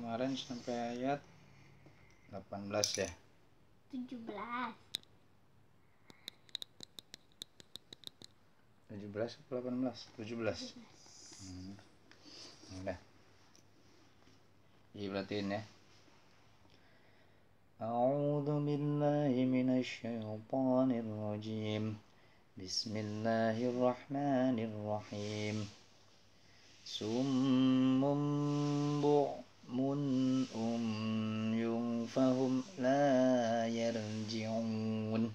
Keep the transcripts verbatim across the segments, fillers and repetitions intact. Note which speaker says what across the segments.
Speaker 1: kemarin sampai ayat delapan belas ya.
Speaker 2: tujuh belas.
Speaker 1: tujuh belas atau delapan belas? tujuh belas. Hmm. Udah. Iya berartiin ya. A'udzu billahi minasyaitonir rajim. Bismillahirrahmanirrahim. Summum bu'mun umyun fahum la yarji'un.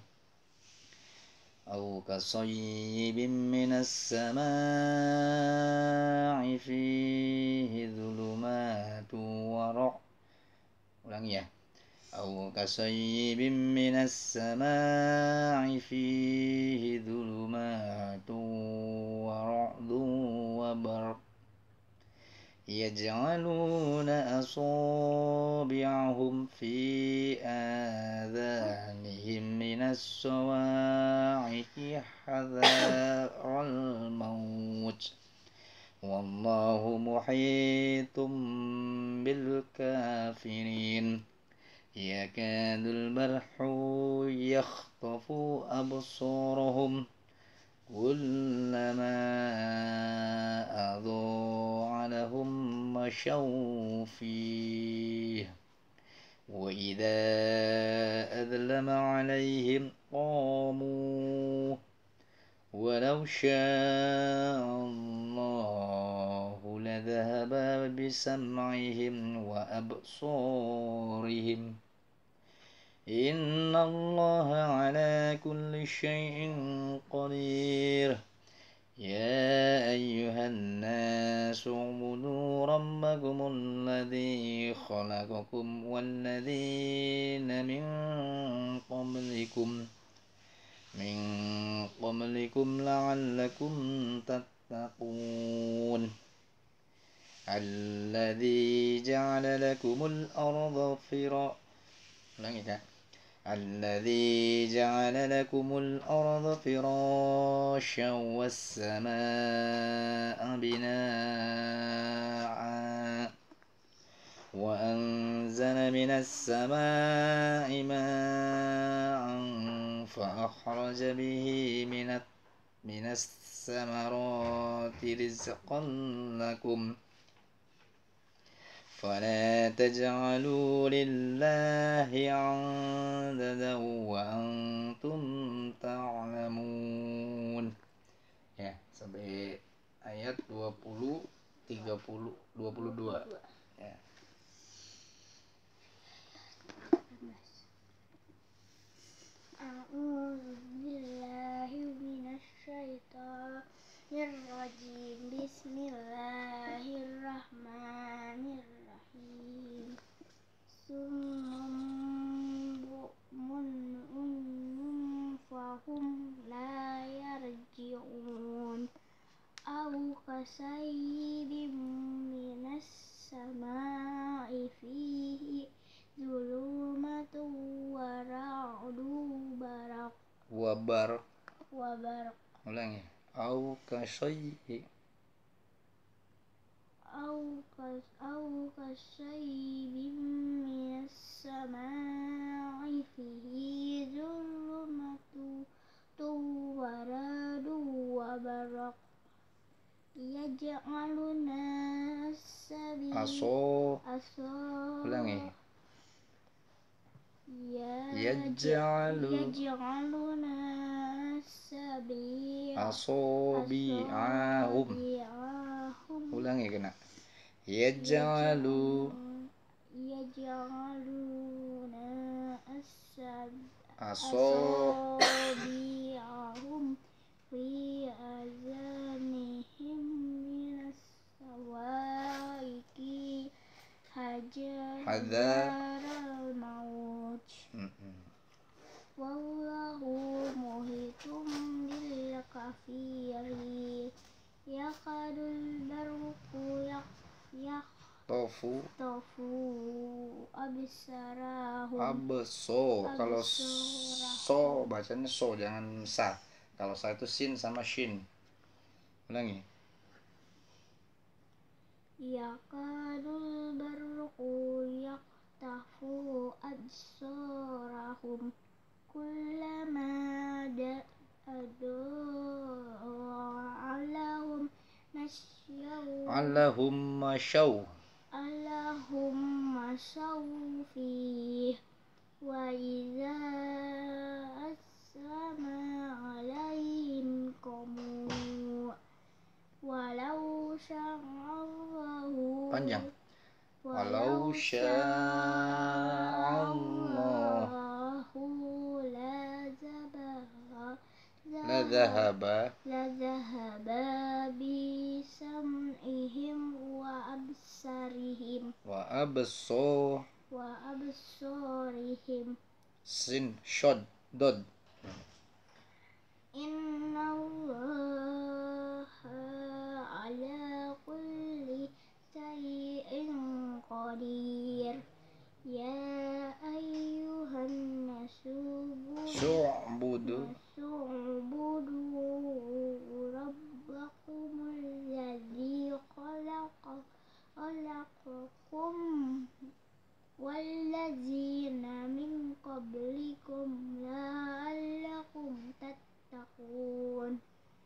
Speaker 1: Aw kasayyibin minas samaa'i fihi dhulumatun wa ra' ulangi ya. Aw kasayyibin minas samaa'i fihi dhulumatun wa ra'dun wa barq yaj'aluna asabi'ahum fi adhanihim minas sawa'iqi hadharal maut wallahu muhitum bil kafirin yakadul barhu yakhtafu absarahum kullama adha'a lahum mashaw fihi wa idza adlama 'alaihim qamu walau syaa Allahu ladhahaba bisam'ihim wa absarihim innallaha 'ala kulli syai'in qadir ya ayyuhan nasu ubudu rabbakumul ladzi khalaqakum wal ladzina min qablikum min qablikum la'allakum tattaqun alladzi ja'ala lakumul arda fira ulangi dah alladzi ja'ala lakumul arda firasyan was samaa'a binaa'a wa anzala minas samaa'i maa'an fa akhraja bihi minat minas samarati rizqan lakum فلا تجعلوا لله عنددا وأنتم تعلمون ya sampai ayat dua puluh, tiga puluh, dua puluh dua ya.
Speaker 2: A'udzu billahi minasy syaithanir rajim. Bismillahirrahmanirrahim. Summun bu'mun umyun fahum la yarji'un. Aw kasayyibin minas samaa'i fihi dhulumatun wa ra'dun baraq
Speaker 1: wa barq
Speaker 2: wa baraq
Speaker 1: ulangi au kasayyi
Speaker 2: au kas au kasayyibin minas samaa'i fihi dhulumatun wa ra'dun wa baraq yaj'aluna as-sabi
Speaker 1: aso
Speaker 2: aso
Speaker 1: ulangi
Speaker 2: ya
Speaker 1: yaj'alu
Speaker 2: yaj'aluna as-sabi
Speaker 1: asabi'ahum ulangi kena yaj'alu
Speaker 2: yaj'aluna as-sabi
Speaker 1: asabi'ahum
Speaker 2: fi azanihim minas sawa'iqi hadharal maut wallahu muhitum bil kafirin yakadul barqu
Speaker 1: tofu
Speaker 2: yaktafu absarahum
Speaker 1: abso kalau
Speaker 2: absarahum.
Speaker 1: so bacanya so jangan sa. Kalau sa itu sin sama shin. Ulangi.
Speaker 2: Yakadul barqu tafu absarahum kullama da'adu alahum masyaw
Speaker 1: Allahum masyaw
Speaker 2: alahum masyaw fih wa iza asama alaihim qamu walau sya'allahu
Speaker 1: panjang
Speaker 2: walau
Speaker 1: walau sya'allah
Speaker 2: sya'allahu la zabaha
Speaker 1: la dhahaba
Speaker 2: la zahaba bi sam'ihim wa absarihim
Speaker 1: wa abso
Speaker 2: wa absarihim
Speaker 1: sin shod dod
Speaker 2: innallaha ala kulli syai'in qadir ya ayyuhan nasubu
Speaker 1: su'budu
Speaker 2: nasubudu rabbakumul ladzi khalaqa khalaqakum walladzina min qablikum la'allakum tattaqun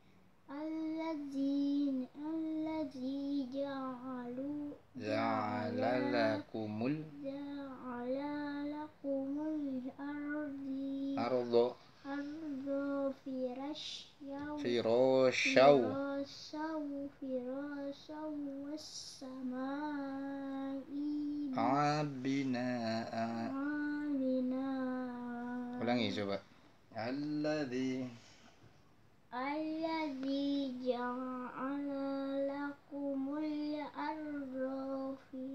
Speaker 2: alladzina alladzi ja'alu
Speaker 1: ja'ala lakumul
Speaker 2: ja'ala lakumul ardi
Speaker 1: ardo
Speaker 2: arda firasyaw
Speaker 1: firasyaw
Speaker 2: firasyaw firasyaw wassamai
Speaker 1: abinaa
Speaker 2: amina
Speaker 1: ulangi coba alladzi
Speaker 2: alladzi ja'ala lakumul arda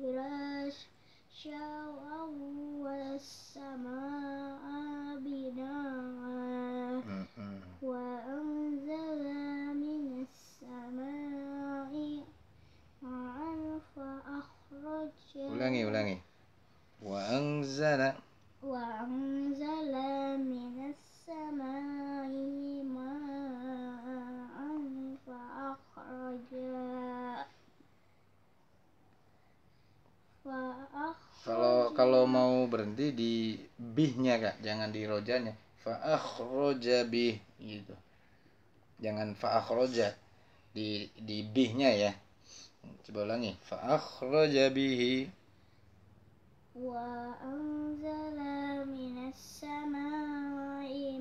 Speaker 2: firasyaw wassamaa binaa wa anzala minas samai ma'an fa akhraja
Speaker 1: ulangi ulangi wa anzala
Speaker 2: wa anzala minas samai ma'an fa akhraja fa
Speaker 1: kalau kalau mau berhenti di bihnya kak, jangan di rojanya. Fa akhraja bih gitu, jangan fa akhraja di di bihnya ya. Coba ulangi. Fa akhraja bihi
Speaker 2: wa anzala minas samai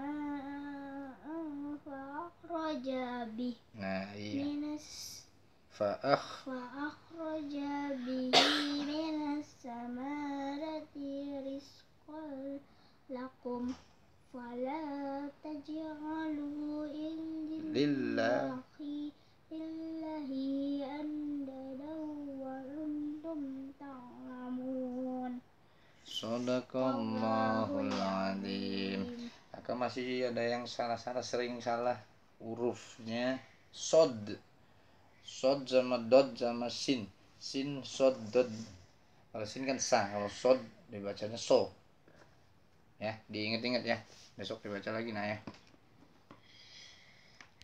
Speaker 2: ma'an fa akhraja bih
Speaker 1: nah iya
Speaker 2: minas
Speaker 1: fa akh
Speaker 2: fa akhraja bihi minas samarati rizqan lakum fala taj'alu lillahi lillahi andadan wa antum ta'lamun.
Speaker 1: Shadaqallahul adzim. Maka masih ada yang salah-salah, sering salah hurufnya. Sod Sod sama dod sama sin. Sin, sod, dod. Kalau sin kan sa, kalau sod dibacanya so. Ya, diingat-ingat ya. Besok dibaca lagi nah ya.